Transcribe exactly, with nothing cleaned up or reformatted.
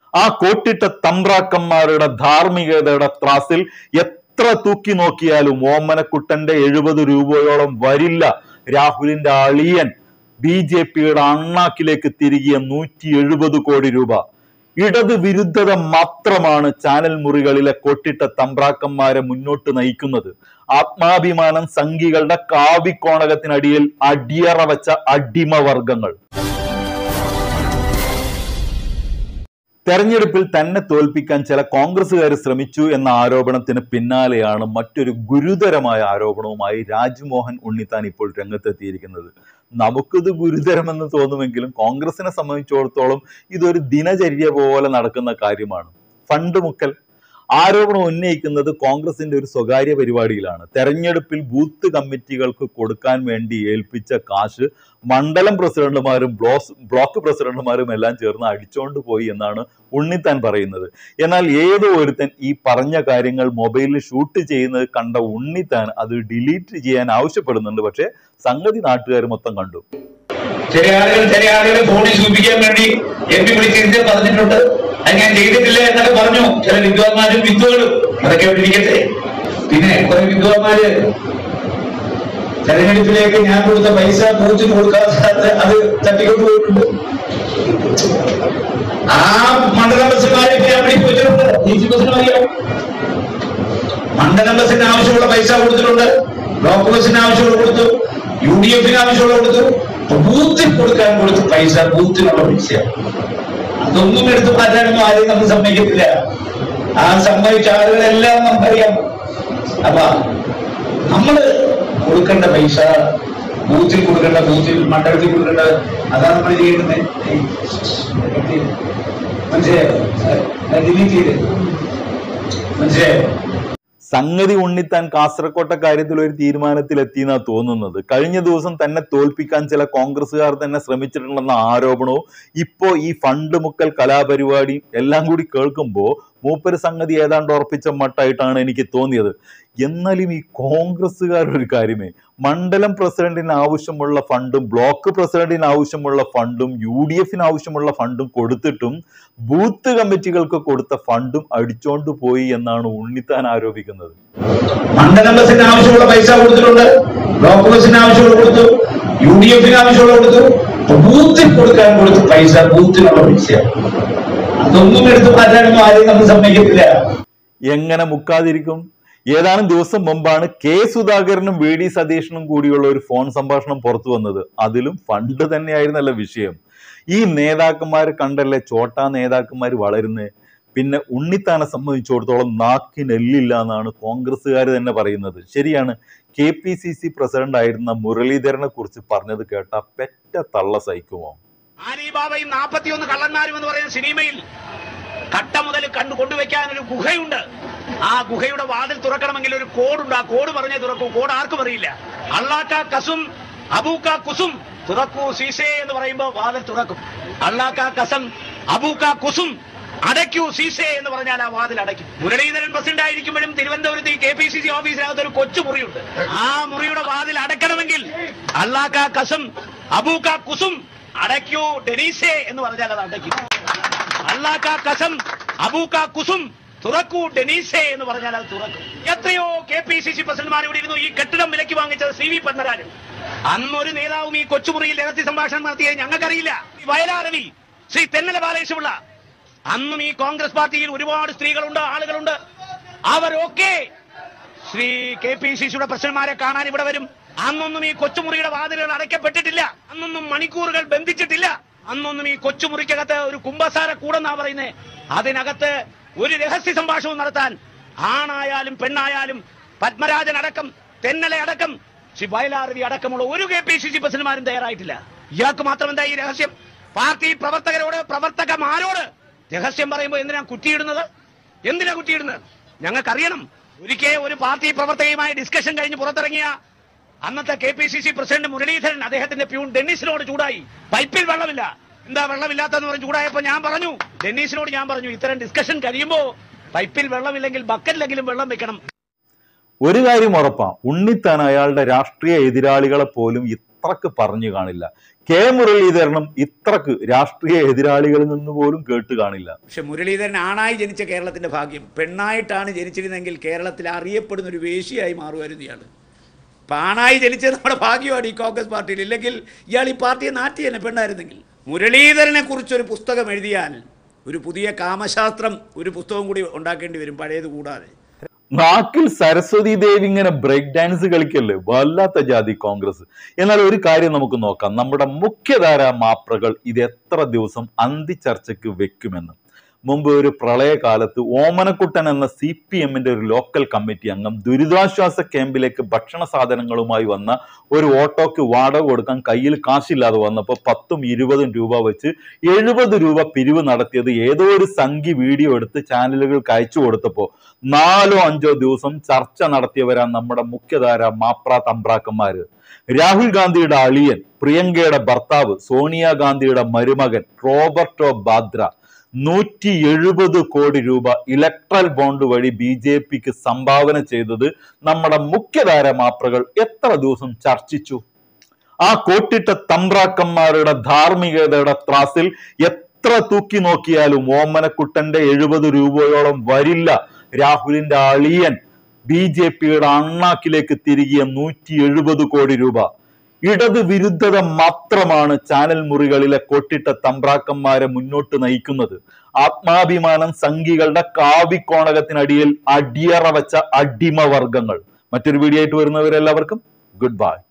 ആ കോട്ടിട്ട തമ്പ്രാക്കന്മാരുടെ ധാർമ്മികതയുടെ ത്രാസിൽ എത്ര തൂക്കി നോക്കിയാലും ഓമനക്കുട്ടന്റെ എഴുപത് രൂപയോളം വരില്ല രാഹുലിന്റെ അളിയൻ ബി ജെ പിയുടെ അണ്ണാക്കിലേക്ക് തിരികിയ നൂറ്റി എഴുപത് കോടി രൂപ. ഇടത് വിരുദ്ധത മാത്രമാണ് ചാനൽ മുറികളിലെ കൊട്ടിട്ട തമ്പ്രാക്കന്മാരെ മുന്നോട്ട് നയിക്കുന്നത്. ആത്മാഭിമാനം സംഘികളുടെ കാവിക്കോണകത്തിനടിയിൽ അടിയറ വെച്ച അടിമവർഗങ്ങൾ. തെരഞ്ഞെടുപ്പിൽ തന്നെ തോൽപ്പിക്കാൻ ചില കോൺഗ്രസുകാർ ശ്രമിച്ചു എന്ന ആരോപണത്തിന് പിന്നാലെയാണ് മറ്റൊരു ഗുരുതരമായ ആരോപണവുമായി രാജ്മോഹൻ ഉണ്ണിത്താൻ ഇപ്പോൾ രംഗത്തെത്തിയിരിക്കുന്നത്. നമുക്കിത് ഗുരുതരമെന്ന് തോന്നുമെങ്കിലും കോൺഗ്രസിനെ സംബന്ധിച്ചിടത്തോളം ഇതൊരു ദിനചര്യ പോലെ നടക്കുന്ന കാര്യമാണ്. ഫണ്ട് മുക്കൽ ആരോപണം ഉന്നയിക്കുന്നത് കോൺഗ്രസിന്റെ ഒരു സ്വകാര്യ പരിപാടിയിലാണ്. തെരഞ്ഞെടുപ്പിൽ ബൂത്ത് കമ്മിറ്റികൾക്ക് കൊടുക്കാൻ വേണ്ടി ഏൽപ്പിച്ച കാശ് മണ്ഡലം പ്രസിഡന്റുമാരും ബ്ലോക്ക് ബ്ലോക്ക് പ്രസിഡന്റുമാരും എല്ലാം ചേർന്ന് അടിച്ചോണ്ട് പോയി എന്നാണ് ഉണ്ണിത്താൻ പറയുന്നത്. എന്നാൽ ഏതോ ഒരുത്തൻ ഈ പറഞ്ഞ കാര്യങ്ങൾ മൊബൈലിൽ ഷൂട്ട് ചെയ്യുന്നത് കണ്ട ഉണ്ണിത്താൻ അത് ഡിലീറ്റ് ചെയ്യാൻ ആവശ്യപ്പെടുന്നുണ്ട്. പക്ഷെ സംഗതി നാട്ടുകാർ മൊത്തം കണ്ടു. ചില ആളുകൾ ചില ആളുകളെ ഫോണിൽ സൂചിപ്പിക്കാൻ വേണ്ടി എം പി വിളിച്ചിരുത്തി പറഞ്ഞിട്ടുണ്ട്, അത് ഞാൻ ചെയ്തിട്ടില്ല എന്നൊക്കെ പറഞ്ഞു. ചില വിദ്വാന്മാരും വിദ്വകളും അതൊക്കെ ഇരിക്കട്ടെ. പിന്നെ കുറെ വിദ്വാന്മാര് തെരഞ്ഞെടുപ്പിലേക്ക് ഞാൻ കൊടുത്ത പൈസ പൂച്ചിന് കൊടുക്കാതെ അത് തട്ടിക്കൊണ്ട് പോയിട്ടുണ്ട്. ആ മണ്ഡലം ബസ്സുമാരെ ഞാൻ വിളിപ്പിച്ചിട്ടുണ്ട്. ഡി സി ബസ്സിന് അറിയാം. മണ്ഡലം ബസ്സിന് ആവശ്യമുള്ള പൈസ കൊടുത്തിട്ടുണ്ട്, ബ്ലോക്ക് ബസ്സിന് ആവശ്യമുള്ള കൊടുത്തു, യു ഡി എഫിന് ആവശ്യമുള്ള കൊടുത്തു. ബൂത്തിൽ കൊടുക്കാൻ കൊടുത്ത് പൈസ ബൂത്തിനുള്ള പൈസ അതൊന്നും എടുത്ത് മാറ്റാനൊന്നും ആരെയും നമ്മൾ സമ്മതിക്കത്തില്ല. ആ സമ്മതിച്ച ആളുകളെല്ലാം നമുക്കറിയാം. അപ്പൊ നമ്മള് കൊടുക്കേണ്ട പൈസ ബൂത്തിൽ കൊടുക്കേണ്ട, ബൂത്തിൽ മണ്ഡലത്തിൽ കൊടുക്കേണ്ട, അതാണ് നമ്മൾ ചെയ്യുന്നത്. മനസ്സിലായോ? ഡിലീറ്റ് ചെയ്ത് മനസ്സിലായോ? സംഗതി ഉണ്ണിത്താൻ കാസർകോട്ടെ കാര്യത്തിൽ ഒരു തീരുമാനത്തിലെത്തിയെന്നാ തോന്നുന്നത്. കഴിഞ്ഞ ദിവസം തന്നെ തോൽപ്പിക്കാൻ ചില കോൺഗ്രസുകാർ തന്നെ ശ്രമിച്ചിട്ടുണ്ടെന്ന ആരോപണവും ഇപ്പോ ഈ ഫണ്ട് മുക്കൽ കലാപരിപാടിയും എല്ലാം കൂടി കേൾക്കുമ്പോൾ മൂപ്പര് സംഗതി ഏതാണ്ട് ഉറപ്പിച്ച മട്ടായിട്ടാണ് എനിക്ക് തോന്നിയത്. എന്നാലും ഈ കോൺഗ്രസുകാർ ഒരു കാര്യമേ, മണ്ഡലം പ്രസിഡന്റിന് ആവശ്യമുള്ള ഫണ്ടും ബ്ലോക്ക് പ്രസിഡന്റിന് ആവശ്യമുള്ള ഫണ്ടും യു ഡി എഫിന് ആവശ്യമുള്ള ഫണ്ടും കൊടുത്തിട്ടും ബൂത്ത് കമ്മിറ്റികൾക്ക് കൊടുത്ത ഫണ്ടും അടിച്ചോണ്ട് പോയി എന്നാണ് ഉണ്ണിത്താൻ ആരോപിക്കുന്നത്. മണ്ഡലം ബസ്സിന് ആവശ്യമുള്ള പൈസ കൊടുത്തിട്ടുണ്ട്, ബ്ലോക്ക് ബസ്സിന് ആവശ്യമുള്ള കൊടുത്തു, യു ഡി എഫിന് ആവശ്യമുള്ള കൊടുത്തു. ബൂത്തിൽ കൊടുക്കാൻ കൊടുത്ത് പൈസ ബൂത്തിനുള്ള പൈസ അതൊന്നും എടുത്ത് മാറ്റാനൊന്നും ആരെയും നമ്മൾ സമ്മതിക്കത്തില്ല. എങ്ങനെ മുക്കാതിരിക്കും? ഏതാനും ദിവസം മുമ്പാണ് കെ സുധാകരനും വി ഡി സതീശനും കൂടിയുള്ള ഒരു ഫോൺ സംഭാഷണം പുറത്തു വന്നത്. അതിലും ഫണ്ട് തന്നെയായിരുന്നല്ലോ വിഷയം. ഈ നേതാക്കന്മാർ കണ്ടല്ലേ ചോട്ടാ നേതാക്കന്മാർ വളരുന്നത്. പിന്നെ ഉണ്ണിത്താനെ സംബന്ധിച്ചിടത്തോളം നാക്കിനെല്ലില്ല എന്നാണ് കോൺഗ്രസ്സുകാർ തന്നെ പറയുന്നത്. ശരിയാണ്, K P C C president ആയിരുന്ന മുരളീധരനെ കുറിച്ച് പറഞ്ഞത് കേട്ട പെറ്റ തള്ള സഹിക്കുമോ? ആലിബാബയും നാൽപ്പത്തിയൊന്ന് കള്ളന്മാരും എന്ന് പറയുന്ന സിനിമയിൽ കട്ട മുതൽ കണ്ടു കൊണ്ടുവയ്ക്കാൻ ഒരു ഗുഹയുണ്ട്. ആ ഗുഹയുടെ വാതിൽ തുറക്കണമെങ്കിൽ ഒരു കോഡുണ്ട്. ആ കോഡ് പറഞ്ഞേ തുറക്കൂ. കോഡ് ആർക്കും അറിയില്ല. അള്ളാക്ക കസും അബൂക്ക കുസും തുറക്കൂ സീസേ എന്ന് പറയുമ്പോൾ വാതിൽ തുറക്കും. അള്ളാക്ക കസം അബൂക്ക കുസും അടയ്ക്കൂ സീസേ എന്ന് പറഞ്ഞാൽ ആ വാതിൽ അടയ്ക്കും. മുരളീധരൻ പ്രസിഡന്റ് ആയിരിക്കുമ്പോഴും തിരുവനന്തപുരത്ത് ഈ കെ പി സി സി ഓഫീസിനകത്ത് ഒരു കൊച്ചു മുറിയുണ്ട്. ആ മുറിയുടെ വാതിൽ അടയ്ക്കണമെങ്കിൽ അള്ളാക്ക കസം അബൂക്ക കുസും അടയ്ക്കൂ ഡെനീസേ എന്ന് പറഞ്ഞാൽ അത് അടയ്ക്കും. അള്ളാക്ക കസം അബൂക്ക കുസും തുറക്കൂ ഡെനീസേ എന്ന് പറഞ്ഞാൽ അത് തുറക്കും. എത്രയോ കെ പി സി സി പ്രസിഡന്റുമാർ ഇവിടെ ഇരുന്നു. ഈ കെട്ടിടം വിലയ്ക്ക് വാങ്ങിച്ചത് സി വി പത്മരാജൻ. അന്നൊരു നേതാവും ഈ കൊച്ചുമുറിയിൽ രഹസ്യ സംഭാഷണം നടത്തിയത് ഞങ്ങൾക്കറിയില്ല. വയലാരവി, ശ്രീ തെന്നല ബാലകൃഷ്ണപിള്ള, അന്നും ഈ കോൺഗ്രസ് പാർട്ടിയിൽ ഒരുപാട് സ്ത്രീകളുണ്ട്, ആളുകളുണ്ട്. അവരൊക്കെ ശ്രീ കെ പി സി സിയുടെ പ്രസിഡന്റുമാരെ കാണാൻ ഇവിടെ വരും. അന്നൊന്നും ഈ കൊച്ചുമുറിയുടെ വാതിലുകൾ അടയ്ക്കപ്പെട്ടിട്ടില്ല. അന്നൊന്നും മണിക്കൂറുകൾ ബന്ധിച്ചിട്ടില്ല. അന്നൊന്നും ഈ കൊച്ചുമുറിക്കകത്ത് ഒരു കുമ്പസാര കൂടെന്നാ പറയുന്നത്. അതിനകത്ത് ഒരു രഹസ്യ സംഭാഷണം നടത്താൻ ആണായാലും പെണ്ണായാലും പത്മരാജൻ അടക്കം തെന്നലെ അടക്കം ശ്രീ വയലാരവി അടക്കമുള്ള ഒരു കെ പി സി സി പ്രസിഡന്റുമാരും തയ്യാറായിട്ടില്ല. ഇയാൾക്ക് മാത്രം എന്താ ഈ രഹസ്യം? പാർട്ടി പ്രവർത്തകരോട് പ്രവർത്തകന്മാരോട് രഹസ്യം പറയുമ്പോൾ എന്തിനാ കുറ്റിയിടുന്നത്? എന്തിനാ കുറ്റിയിടുന്നത്? ഞങ്ങൾക്കറിയണം. ഒരിക്കൽ ഒരു പാർട്ടി പ്രവർത്തകയുമായി ഡിസ്കഷൻ കഴിഞ്ഞ് പുറത്തിറങ്ങിയ അന്നത്തെ K P C C president Muraleedharan അദ്ദേഹത്തിന്റെ പ്യൂൺ ഡെന്നീസിനോട് ചൂടായി. പൈപ്പിൽ വെള്ളമില്ല, എന്താ വെള്ളമില്ലാത്തെന്ന് പറഞ്ഞ് ചൂടായപ്പോ ഞാൻ പറഞ്ഞു, ഡെന്നീസിനോട് ഞാൻ പറഞ്ഞു, ഇത്തരം ഡിസ്കഷൻ കഴിയുമ്പോ പൈപ്പിൽ വെള്ളമില്ലെങ്കിൽ ബക്കറ്റിലെങ്കിലും വെള്ളം വെക്കണം. ഒരു കാര്യം ഉറപ്പാ, ഉണ്ണിത്താൻ അയാളുടെ രാഷ്ട്രീയ എതിരാളികളെ പോലും അത്രക്ക് പറഞ്ഞു കാണില്ല. കെ മുരളീധരനും ഇത്രക്ക് രാഷ്ട്രീയ എതിരാളികളിൽ നിന്ന് പോലും കേട്ട് കാണില്ല. പക്ഷെ മുരളീധരൻ ആണായി ജനിച്ച കേരളത്തിന്റെ ഭാഗ്യം. പെണ്ണായിട്ടാണ് ജനിച്ചിരുന്നെങ്കിൽ കേരളത്തിൽ അറിയപ്പെടുന്ന ഒരു വേശ്യയായി മാറുമായിരുന്നു ഇയാൾ. ഇപ്പം ആണായി ജനിച്ചത് നമ്മുടെ ഭാഗ്യമാണ് ഈ കോൺഗ്രസ് പാർട്ടിയിൽ. ഇല്ലെങ്കിൽ ഇയാൾ ഈ പാർട്ടിയെ നാട്ടി തന്നെ പെണ്ണായിരുന്നെങ്കിൽ. മുരളീധരനെ കുറിച്ചൊരു പുസ്തകം എഴുതിയാൽ ഒരു പുതിയ കാമശാസ്ത്രം ഒരു പുസ്തകം കൂടി ഉണ്ടാക്കേണ്ടി വരും, പഴയത് കൂടാതെ. നാക്കിൽ സരസ്വതി ദേവി ഇങ്ങനെ ബ്രേക്ക് ഡാൻസ് കളിക്കല്ലേ, വല്ലാത്ത ജാതി കോൺഗ്രസ്. എന്നാൽ ഒരു കാര്യം നമുക്ക് നോക്കാം, നമ്മുടെ മുഖ്യധാര മാപ്രകൾ ഇത് എത്ര ദിവസം അന്തിച്ചർച്ചയ്ക്ക് വെക്കുമെന്ന്. മുമ്പ് ഒരു പ്രളയകാലത്ത് ഓമനക്കുട്ടൻ എന്ന സി പി എമ്മിന്റെ ഒരു ലോക്കൽ കമ്മിറ്റി അംഗം ദുരിതാശ്വാസ ക്യാമ്പിലേക്ക് ഭക്ഷണ സാധനങ്ങളുമായി വന്ന ഒരു ഓട്ടോക്ക് വാടക കൊടുക്കാൻ കയ്യിൽ കാശില്ലാതെ വന്നപ്പോൾ പത്തും ഇരുപതും രൂപ വെച്ച് എഴുപത് രൂപ പിരിവ് നടത്തിയത് ഏതോ ഒരു സംഘി വീഡിയോ എടുത്ത് ചാനലുകൾക്ക് അയച്ചു കൊടുത്തപ്പോൾ നാലോ അഞ്ചോ ദിവസം ചർച്ച നടത്തിയവരാണ് നമ്മുടെ മുഖ്യധാര മാപ്ര തമ്പ്രാക്കന്മാര്. രാഹുൽ ഗാന്ധിയുടെ അളിയൻ, പ്രിയങ്കയുടെ ഭർത്താവ്, സോണിയാഗാന്ധിയുടെ മരുമകൻ റോബർട്ടോ ബാദ്ര നൂറ്റി എഴുപത് കോടി രൂപ ഇലക്ട്രൽ ബോണ്ട് വഴി ബി ജെ പിക്ക് സംഭാവന ചെയ്തത് നമ്മുടെ മുഖ്യധാര മാപ്രകൾ എത്ര ദിവസം ചർച്ചിച്ചു? ആ കോട്ടിട്ട തമ്പ്രാക്കന്മാരുടെ ധാർമ്മികതയുടെ ത്രാസിൽ എത്ര തൂക്കി നോക്കിയാലും ഓമനക്കുട്ടന്റെ എഴുപത് രൂപയോളം വരില്ല രാഹുലിന്റെ അളിയൻ ബി ജെ പിയുടെ അണ്ണാക്കിലേക്ക് തിരികിയ നൂറ്റി എഴുപത് കോടി രൂപ. ഇടത് വിരുദ്ധത മാത്രമാണ് ചാനൽ മുറികളിലെ കൊട്ടിട്ട തമ്പ്രാക്കന്മാരെ മുന്നോട്ട് നയിക്കുന്നത്. ആത്മാഭിമാനം സംഘികളുടെ കാവിക്കോണകത്തിനടിയിൽ അടിയറ വെച്ച അടിമവർഗങ്ങൾ. മറ്റൊരു വീഡിയോ ആയിട്ട് വരുന്നവരെല്ലാവർക്കും ഗുഡ് ബൈ.